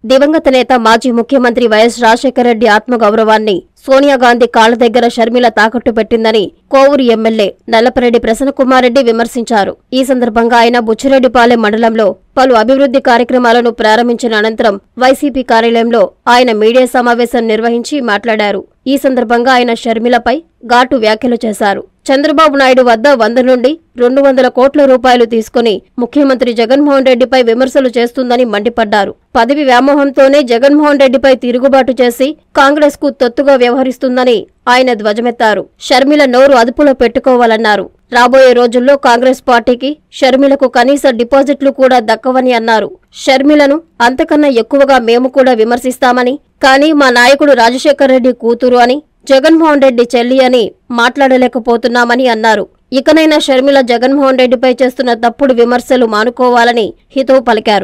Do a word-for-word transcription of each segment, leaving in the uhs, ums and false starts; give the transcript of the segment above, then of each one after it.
దివంగత నేత మాజీ ముఖ్యమంత్రి వైఎస్ రాజశేఖర రెడ్డి ఆత్మగౌరవాన్ని సోనియా గాంధీ కాళ్ల దగ్గర షర్మిల తాకట్టు పెట్టిందని కోవూరు ఎమ్మెల్యే నల్లపరెడ్డి ప్రసన్నకుమార్ రెడ్డి విమర్శించారు. ఈ సందర్భంగా ఆయన బుచ్చిరెడ్డిపాలెం మండలంలో పలు అభివృద్ధి కార్యక్రమాలను ప్రారంభించిన అనంతరం వైసీపీ కార్యాలయంలో ఆయన మీడియా సమావేశం నిర్వహించి మాట్లాడారు. ఈ సందర్భంగా ఆయన షర్మిలపై ఘాటు వ్యాఖ్యలు చేశారు. చంద్రబాబు నాయుడు వద్ద వంద నుండి రెండు వందల కోట్ల రూపాయలు తీసుకుని ముఖ్యమంత్రి జగన్మోహన్ రెడ్డిపై విమర్శలు చేస్తుందని మండిపడ్డారు. పదవి వ్యామోహంతోనే జగన్మోహన్ రెడ్డిపై తిరుగుబాటు చేసి కాంగ్రెస్ కు తొత్తుగా వ్యవహరిస్తుందని ఆయన ధ్వజమెత్తారు. షర్మిల నోరు అదుపులో పెట్టుకోవాలన్నారు. రాబోయే రోజుల్లో కాంగ్రెస్ పార్టీకి షర్మిలకు కనీస డిపాజిట్లు కూడా దక్కవని అన్నారు. షర్మిలను అంతకన్నా ఎక్కువగా మేము కూడా విమర్శిస్తామని, కానీ మా నాయకుడు రాజశేఖర రెడ్డి కూతురు అని, జగన్మోహన్ రెడ్డి చెల్లి అని మాట్లాడలేకపోతున్నామని అన్నారు. ఇకనైనా షర్మిల జగన్మోహన్ రెడ్డిపై చేస్తున్న తప్పుడు విమర్శలు మానుకోవాలని హితవు పలికారు.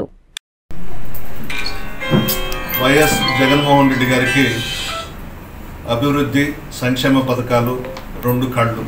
వైఎస్ జగన్మోహన్ రెడ్డి గారికి అభివృద్ధి సంక్షేమ పథకాలు రెండు కళ్ళు.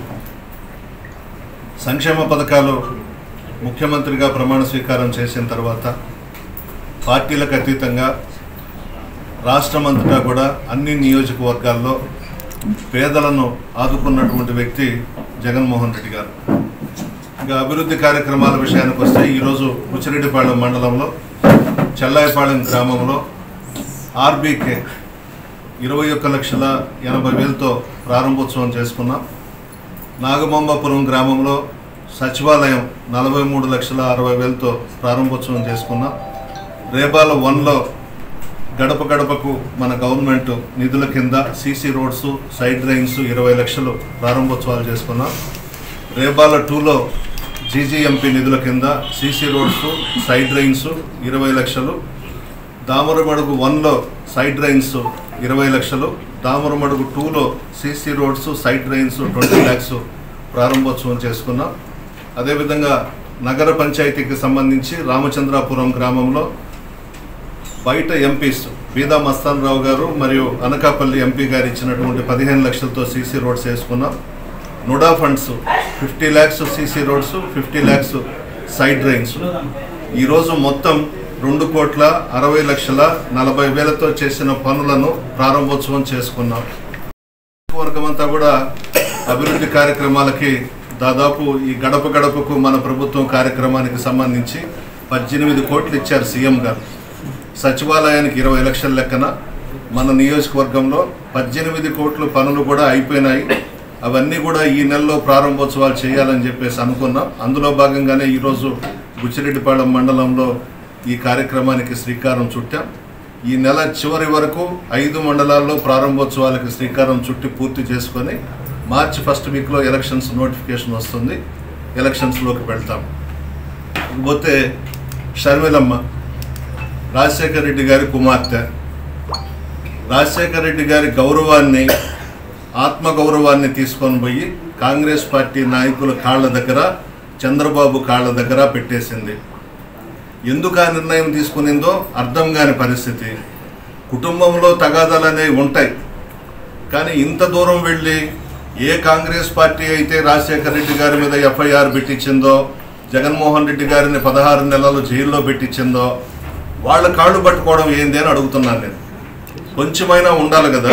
సంక్షేమ పథకాలు ముఖ్యమంత్రిగా ప్రమాణ స్వీకారం చేసిన తర్వాత పార్టీలకు అతీతంగా రాష్ట్రమంతటా కూడా అన్ని నియోజకవర్గాల్లో పేదలను ఆదుకున్నటువంటి వ్యక్తి జగన్మోహన్ రెడ్డి గారు. ఇంకా అభివృద్ధి కార్యక్రమాల విషయానికి వస్తే ఈరోజు బుచ్చిరెడ్డిపాళెం మండలంలో చెల్లాయిపాళెం గ్రామంలో ఆర్బీకే ఇరవై ఒక్క లక్షల ఎనభై వేలతో ప్రారంభోత్సవం చేసుకున్నాం. నాగమాంబాపురం గ్రామంలో సచివాలయం నలభై మూడు లక్షల అరవై వేలతో ప్రారంభోత్సవం చేసుకున్నాం. రేబాల వన్లో గడప గడపకు మన గవర్నమెంట్ నిధుల కింద సీసీ రోడ్స్, సైడ్ డ్రైన్స్ ఇరవై లక్షలు ప్రారంభోత్సవాలు చేసుకున్నాం. రేబాల టూలో జీజీఎంపీ నిధుల కింద సీసీ రోడ్స్, సైడ్ డ్రైన్స్ ఇరవై లక్షలు, దామరమడుగు వన్లో సైడ్ డ్రైన్స్ ఇరవై లక్షలు, దామరమడుగు టూలో CC roads, side drains twenty lakhs ప్రారంభోత్సవం చేసుకున్నాం. అదేవిధంగా నగర పంచాయతీకి సంబంధించి రామచంద్రాపురం గ్రామంలో బయట ఎంపీస్ బీదా మస్తాన్ రావు గారు మరియు అనకాపల్లి ఎంపీ గారు ఇచ్చినటువంటి పదిహేను లక్షలతో సీసీ రోడ్స్ వేసుకున్నాం. NUDA funds fifty lakhs CC roads, fifty lakhs side drains. ఈరోజు మొత్తం రెండు కోట్ల అరవై లక్షల నలభై వేలతో చేసిన పనులను ప్రారంభోత్సవం చేసుకున్నాం. వర్గం అంతా కూడా అభివృద్ధి కార్యక్రమాలకి దాదాపు ఈ గడప గడపకు మన ప్రభుత్వం కార్యక్రమానికి సంబంధించి పద్దెనిమిది కోట్లు ఇచ్చారు సీఎం గారు. సచివాలయానికి ఇరవై లక్షల లెక్కన మన నియోజకవర్గంలో పద్దెనిమిది కోట్ల పనులు కూడా అయిపోయినాయి. అవన్నీ కూడా ఈ నెలలో ప్రారంభోత్సవాలు చేయాలని చెప్పేసి అనుకున్నాం. అందులో భాగంగానే ఈరోజు బుచ్చిరెడ్డిపాళెం మండలంలో ఈ కార్యక్రమానికి శ్రీకారం చుట్టాం. ఈ నెల చివరి వరకు ఐదు మండలాల్లో ప్రారంభోత్సవాలకు శ్రీకారం చుట్టి పూర్తి చేసుకొని మార్చి ఫస్ట్ వీక్లో ఎలక్షన్స్ నోటిఫికేషన్ వస్తుంది. ఎలక్షన్స్లోకి వెళ్తాం. పోతే షర్మిలమ్మ రాజశేఖర రెడ్డి గారి కుమార్తె. రాజశేఖర రెడ్డి గారి గౌరవాన్ని, ఆత్మగౌరవాన్ని తీసుకొని పోయి కాంగ్రెస్ పార్టీ నాయకుల కాళ్ల దగ్గర, చంద్రబాబు కాళ్ల దగ్గర పెట్టేసింది. ఎందుకు ఆ నిర్ణయం తీసుకునిందో అర్థం కాని పరిస్థితి. కుటుంబంలో తగాదాలు అనేవి ఉంటాయి, కానీ ఇంత దూరం వెళ్ళి ఏ కాంగ్రెస్ పార్టీ అయితే రాజశేఖర రెడ్డి గారి మీద ఎఫ్ఐఆర్ పెట్టించిందో, జగన్మోహన్ రెడ్డి గారిని పదహారు నెలలు జైల్లో పెట్టించిందో వాళ్ళ కాళ్ళు పట్టుకోవడం ఏంది అని అడుగుతున్నాను నేను. కొంచెమైనా ఉండాలి కదా.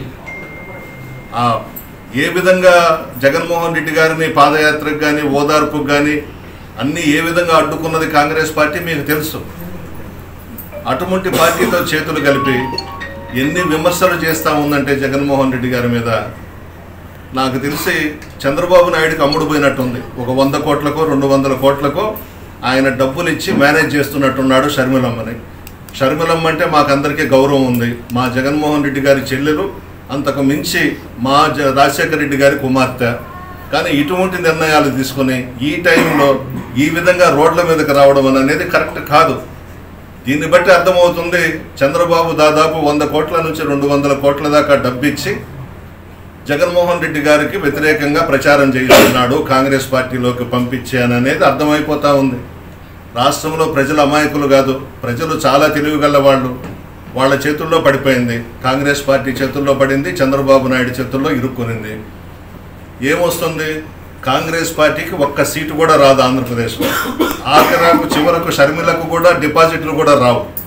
ఏ విధంగా జగన్మోహన్ రెడ్డి గారిని పాదయాత్రకు కానీ ఓదార్పుకు కానీ అన్నీ ఏ విధంగా అడ్డుకున్నది కాంగ్రెస్ పార్టీ మీకు తెలుసు. అటువంటి పార్టీతో చేతులు కలిపి ఎన్ని విమర్శలు చేస్తూ ఉందంటే జగన్మోహన్ రెడ్డి గారి మీద, నాకు తెలిసి చంద్రబాబు నాయుడుకి అమ్ముడు పోయినట్టుంది. ఒక వంద కోట్లకో రెండు వందల కోట్లకో ఆయన డబ్బులు ఇచ్చి మేనేజ్ చేస్తున్నట్టున్నాడు షర్మిలమ్మని. షర్మిలమ్మ అంటే మాకందరికీ గౌరవం ఉంది. మా జగన్మోహన్ రెడ్డి గారి చెల్లెలు, అంతకు మించి మా రాజశేఖర రెడ్డి గారి కుమార్తె. కానీ ఇటువంటి నిర్ణయాలు తీసుకొని ఈ టైంలో ఈ విధంగా రోడ్ల మీదకి రావడం అనేది కరెక్ట్ కాదు. దీన్ని బట్టి అర్థమవుతుంది చంద్రబాబు దాదాపు వంద కోట్ల నుంచి రెండు వందల కోట్ల దాకా డబ్బిచ్చి జగన్మోహన్ రెడ్డి గారికి వ్యతిరేకంగా ప్రచారం చేస్తున్నాడు, కాంగ్రెస్ పార్టీలోకి పంపించాననేది అర్థమైపోతూ ఉంది. రాష్ట్రంలో ప్రజలు అమాయకులు కాదు, ప్రజలు చాలా తెలివిగల వాళ్ళు. వాళ్ళ చేతుల్లో పడిపోయింది, కాంగ్రెస్ పార్టీ చేతుల్లో పడింది, చంద్రబాబు నాయుడు చేతుల్లో ఇరుక్కునింది. ఏమొస్తుంది? కాంగ్రెస్ పార్టీకి ఒక్క సీటు కూడా రాదు ఆంధ్రప్రదేశ్లో. ఆఖరకు చివరకు షర్మిలకు కూడా డిపాజిట్లు కూడా రావు.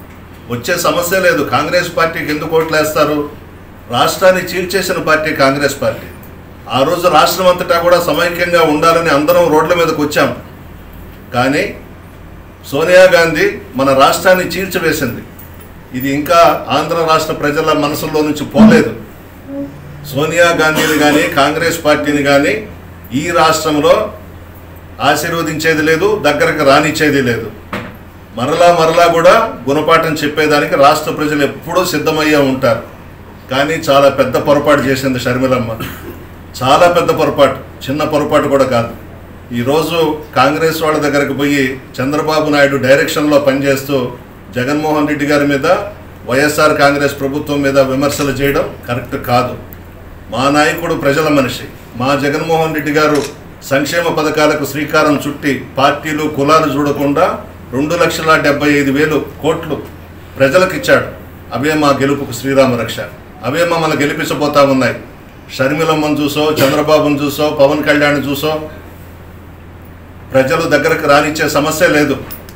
వచ్చే సమస్య లేదు. కాంగ్రెస్ పార్టీకి ఎందుకు ఓట్లు వేస్తారు? రాష్ట్రాన్ని చీల్చేసిన పార్టీ కాంగ్రెస్ పార్టీ. ఆ రోజు రాష్ట్రం అంతటా కూడా సమైక్యంగా ఉండాలని అందరం రోడ్ల మీదకి వచ్చాం. కానీ సోనియా గాంధీ మన రాష్ట్రాన్ని చీల్చివేసింది. ఇది ఇంకా ఆంధ్ర రాష్ట్ర ప్రజల మనసులో నుంచి పోలేదు. సోనియా గాంధీని కానీ కాంగ్రెస్ పార్టీని కానీ ఈ రాష్ట్రంలో ఆశీర్వదించేది లేదు, దగ్గరకు రానిచ్చేది లేదు. మరలా మరలా కూడా గుణపాఠం చెప్పేదానికి రాష్ట్ర ప్రజలు ఎప్పుడూ సిద్ధమయ్యే ఉంటారు. కానీ చాలా పెద్ద పొరపాటు చేసింది షర్మిలమ్మ. చాలా పెద్ద పొరపాటు, చిన్న పొరపాటు కూడా కాదు. ఈరోజు కాంగ్రెస్ వాళ్ళ దగ్గరకు పోయి చంద్రబాబు నాయుడు డైరెక్షన్లో పనిచేస్తూ జగన్మోహన్ రెడ్డి గారి మీద, వైఎస్ఆర్ కాంగ్రెస్ ప్రభుత్వం మీద విమర్శలు చేయడం కరెక్ట్ కాదు. మా నాయకుడు ప్రజల మనిషి. మా జగన్మోహన్ రెడ్డి గారు సంక్షేమ పథకాలకు శ్రీకారం చుట్టి పార్టీలు కులాలు చూడకుండా రెండు లక్షల డెబ్బై ఐదు వేలు కోట్లు ప్రజలకు ఇచ్చాడు. అవే మా గెలుపుకు శ్రీరామ రక్ష. అవే మమ్మల్ని గెలిపించబోతా ఉన్నాయి. షర్మిలమ్మను చూసో, చంద్రబాబును చూసో, పవన్ కళ్యాణ్ చూసో ప్రజలు దగ్గరకు రానిచ్చే సమస్య లేదు.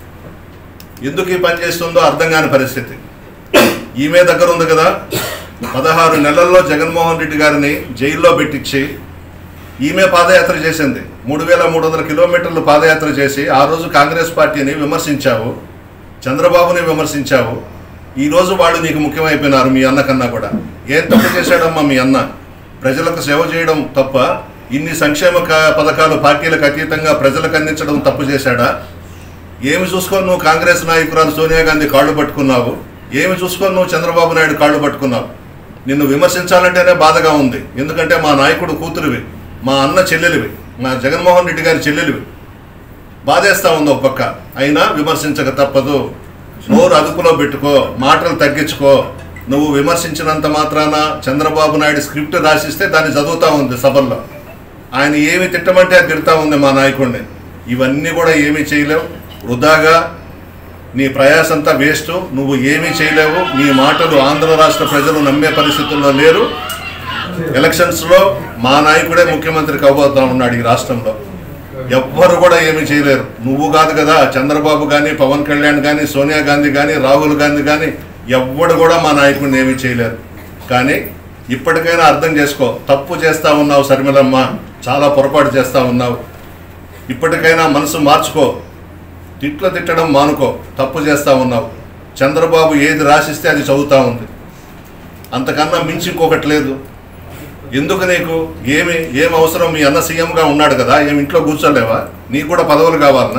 ఎందుకు ఈ పని చేస్తుందో అర్థం కాని పరిస్థితి. ఈమె దగ్గర ఉంది కదా, పదహారు నెలల్లో జగన్మోహన్ రెడ్డి గారిని జైల్లో పెట్టించి ఈమె పాదయాత్ర చేసింది. మూడు వేల మూడు వందల కిలోమీటర్లు పాదయాత్ర చేసి ఆ రోజు కాంగ్రెస్ పార్టీని విమర్శించావు, చంద్రబాబుని విమర్శించావు. ఈరోజు వాళ్ళు నీకు ముఖ్యమైపోయినారు. మీ అన్న కన్నా కూడా ఏం తప్పు చేశాడమ్మా మీ అన్న? ప్రజలకు సేవ చేయడం తప్ప ఇన్ని సంక్షేమ పథకాలు పార్టీలకు అతీతంగా ప్రజలకు అందించడం తప్పు చేశాడా? ఏమి చూసుకొని నువ్వు కాంగ్రెస్ నాయకురాలు సోనియా గాంధీ కాళ్ళు పట్టుకున్నావు? ఏమి చూసుకొని నువ్వు చంద్రబాబు నాయుడు కాళ్ళు పట్టుకున్నావు? నిన్ను విమర్శించాలంటేనే బాధగా ఉంది. ఎందుకంటే మా నాయకుడు కూతురువి, మా అన్న చెల్లెలివి, మా జగన్మోహన్ రెడ్డి గారి చెల్లెలివి. బాధేస్తా ఉంది ఒక పక్క. అయినా విమర్శించక తప్పదు. నోరు అదుపులో పెట్టుకో, మాటలు తగ్గించుకో. నువ్వు విమర్శించినంత మాత్రాన చంద్రబాబు నాయుడు స్క్రిప్ట్ రాసిస్తే దాన్ని చదువుతూ ఉంది సభల్లో. ఆయన ఏమి తిట్టమంటే అది తిడతా ఉంది మా నాయకుడిని. ఇవన్నీ కూడా ఏమీ చేయలేవు. వృధాగా నీ ప్రయాసంతా వేస్ట్. నువ్వు ఏమీ చేయలేవు. నీ మాటలు ఆంధ్ర రాష్ట్ర ప్రజలు నమ్మే పరిస్థితుల్లో లేరు. ఎలక్షన్స్లో మా నాయకుడే ముఖ్యమంత్రి కాబోతా ఉన్నాడు ఈ రాష్ట్రంలో. ఎవ్వరు కూడా ఏమీ చేయలేరు. నువ్వు కాదు కదా, చంద్రబాబు కానీ, పవన్ కళ్యాణ్ కానీ, సోనియా గాంధీ కానీ, రాహుల్ గాంధీ కానీ ఎవ్వడు కూడా మా నాయకుడిని ఏమీ చేయలేరు. కానీ ఇప్పటికైనా అర్థం చేసుకో. తప్పు చేస్తూ ఉన్నావు షర్మిలమ్మ, చాలా పొరపాటు చేస్తూ ఉన్నావు. ఇప్పటికైనా మనసు మార్చుకో. తిట్లు తిట్టడం మానుకో. తప్పు చేస్తూ ఉన్నావు. చంద్రబాబు ఏది రాసిస్తే అది చదువుతూ ఉంది. అంతకన్నా మించి ఇంకొకటి లేదు. ఎందుకు నీకు ఏమి ఏం అవసరం? మీ అన్న సీఎంగా ఉన్నాడు కదా, ఏమి ఇంట్లో కూర్చోలేవా? నీకు కూడా పదవులు కావాలన్నా?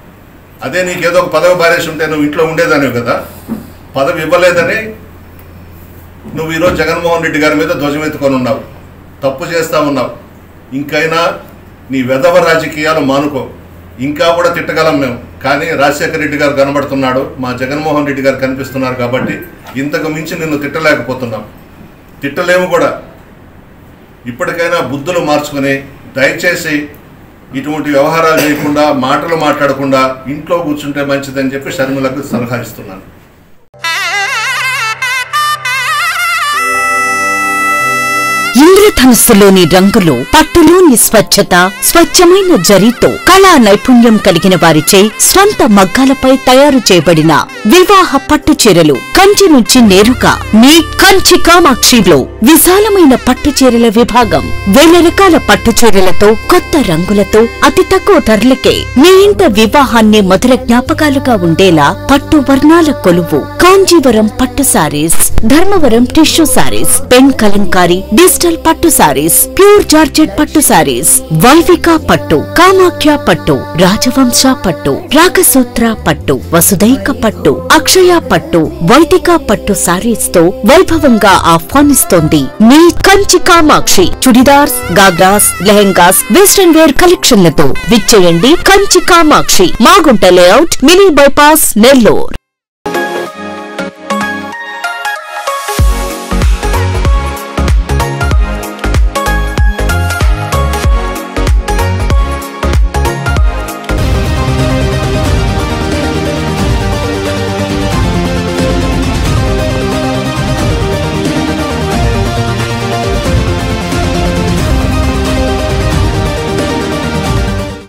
అదే నీకేదో ఒక పదవి బారేసి ఉంటే నువ్వు ఇంట్లో ఉండేదానివి కదా. పదవి ఇవ్వలేదని నువ్వు ఈరోజు జగన్మోహన్ రెడ్డి గారి మీద ధ్వజమెత్తుకొని ఉన్నావు. తప్పు చేస్తూ ఉన్నావు. ఇంకైనా నీ వెధవ రాజకీయాలు మానుకో. ఇంకా కూడా తిట్టగలం మేము, కానీ రాజశేఖర రెడ్డి గారు కనబడుతున్నాడు, మా జగన్మోహన్ రెడ్డి గారు కనిపిస్తున్నారు కాబట్టి ఇంతకు మించి నిన్ను తిట్టలేకపోతున్నాం. తిట్టలేము కూడా. ఇప్పటికైనా బుద్ధులు మార్చుకుని దయచేసి ఇటువంటి వ్యవహారాలు చేయకుండా, మాటలు మాట్లాడకుండా ఇంట్లో కూర్చుంటే మంచిదని చెప్పి షర్మిలకు సలహా ఇస్తున్నాను. ఇంద్రధనుస్సులోని రంగులు, పట్టులోని స్వచ్ఛత, స్వచ్ఛమైన జరీతో కళా నైపుణ్యం కలిగిన వారిచే స్వంత మగ్గాలపై తయారు చేయబడిన వివాహ పట్టు చీరలు కంచి నుంచి నేరుగా మీ కంచి కామాక్షిలో విశాలమైన పట్టు చీరల విభాగం. వేల రకాల పట్టు చీరలతో, కొత్త రంగులతో, అతి తక్కువ ధరలకే మీ ఇంట వివాహాన్ని మధుర జ్ఞాపకాలుగా ఉండేలా పట్టు వర్ణాల కొలువు కాంజీవరం పట్టు saris, Dharmavaram tissue saris, pen Kalamkari, digital పట్టు సారీస్, ప్యూర్ జార్జెట్ పట్టు సారీస్, వైవిక పట్టు, కామాఖ్య పట్టు, రాజవంశ పట్టు, రాగసూత్ర పట్టు, వసుదైక పట్టు, అక్షయ పట్టు, వైదిక పట్టు సారీస్ తో వైభవంగా ఆహ్వానిస్తోంది మీ కంచి కామాక్షి. చుడిదార్స్, గాగ్రాస్, లెహెంగాస్, వెస్టర్న్ వేర్ కలెక్షన్లతో విచ్చేయండి Kanchi Kamakshi, Magunta layout, mini bypass, Nellore.